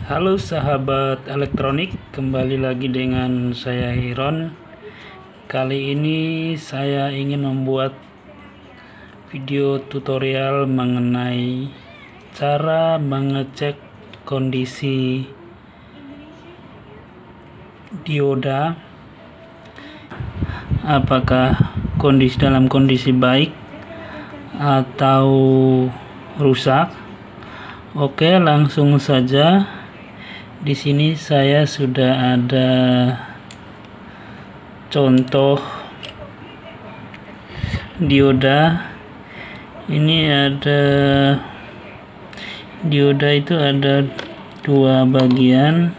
Halo sahabat elektronik, kembali lagi dengan saya Hiron. Kali ini saya ingin membuat video tutorial mengenai cara mengecek kondisi dioda, apakah dalam kondisi baik atau rusak. Oke, langsung saja. Di sini saya sudah ada contoh dioda. Ini ada dioda, itu ada dua bagian.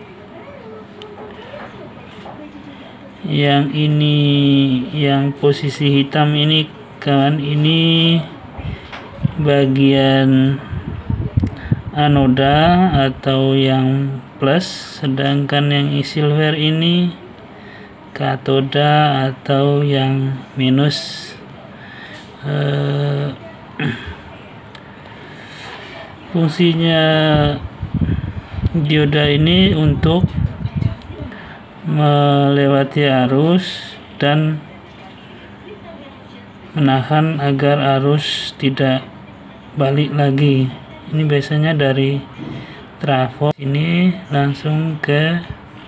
Yang ini, yang posisi hitam ini kawan, ini bagian anoda atau yang plus, sedangkan yang silver ini katoda atau yang minus. Fungsinya dioda ini untuk melewati arus dan menahan agar arus tidak balik lagi. Ini biasanya dari trafo ini langsung ke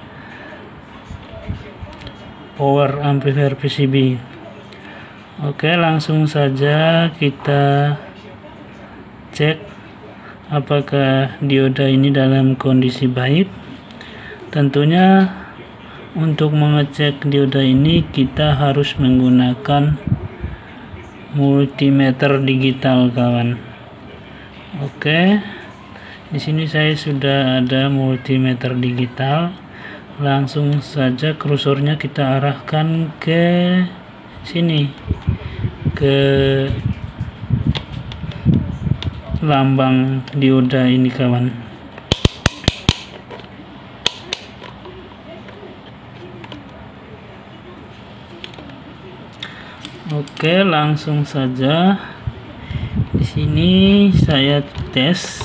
power amplifier PCB. Oke, langsung saja kita cek apakah dioda ini dalam kondisi baik. Tentunya untuk mengecek dioda ini kita harus menggunakan multimeter digital kawan. Oke, di sini saya sudah ada multimeter digital. Langsung saja kursornya kita arahkan ke sini, ke lambang dioda ini kawan. Oke, langsung saja. Di sini saya tes.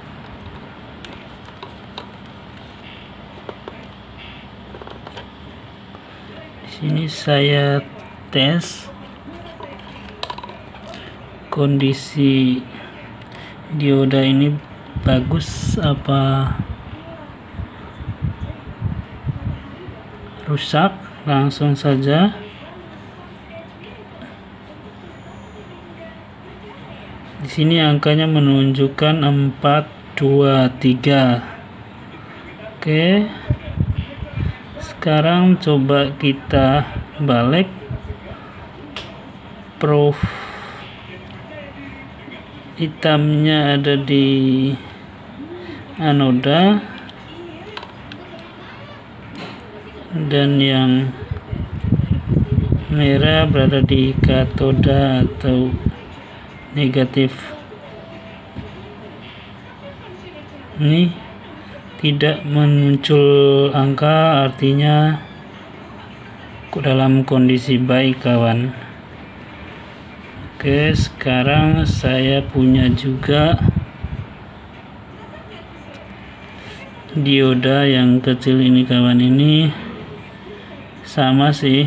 Di sini saya tes kondisi dioda ini bagus apa rusak. Langsung saja. Di sini angkanya menunjukkan 423. Oke. Sekarang coba kita balik prof hitamnya ada di anoda dan yang merah berada di katoda atau negatif. Ini tidak muncul angka, artinya dalam kondisi baik kawan. Oke, sekarang saya punya juga dioda yang kecil ini kawan, ini sama sih.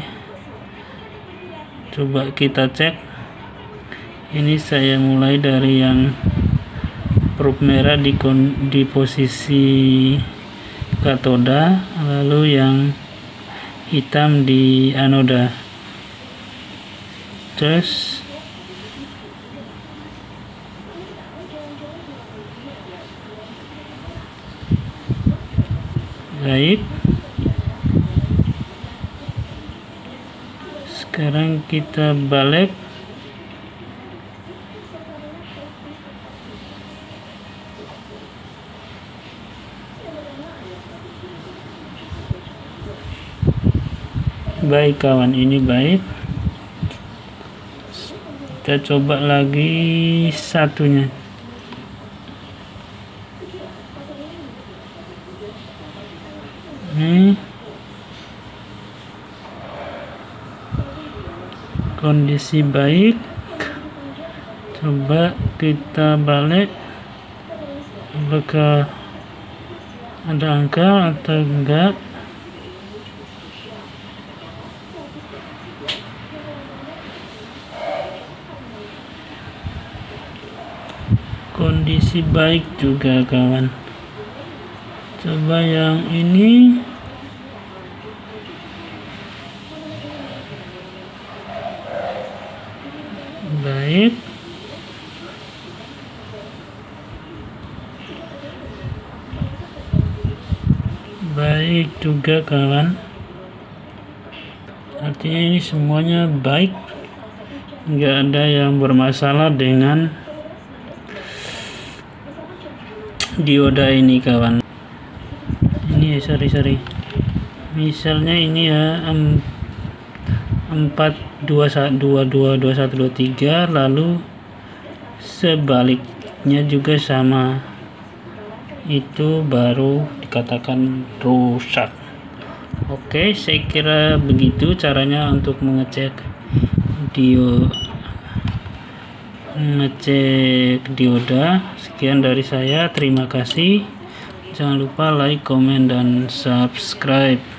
Coba kita cek. Ini saya mulai dari yang probe merah di posisi katoda, lalu yang hitam di anoda. Terus baik. Sekarang kita balik. Baik kawan, ini baik. Kita coba lagi satunya. Ini kondisi baik. Coba kita balik. Apakah ada angka atau enggak. Kondisi baik juga kawan. Coba yang ini. Baik. Baik juga kawan. Artinya ini semuanya baik. Nggak ada yang bermasalah dengan dioda ini kawan. Ini sorry misalnya ini ya 421222123, lalu sebaliknya juga sama, itu baru dikatakan rusak. Oke, saya kira begitu caranya untuk mengecek dioda. Sekian dari saya, terima kasih. Jangan lupa like, komen, dan subscribe.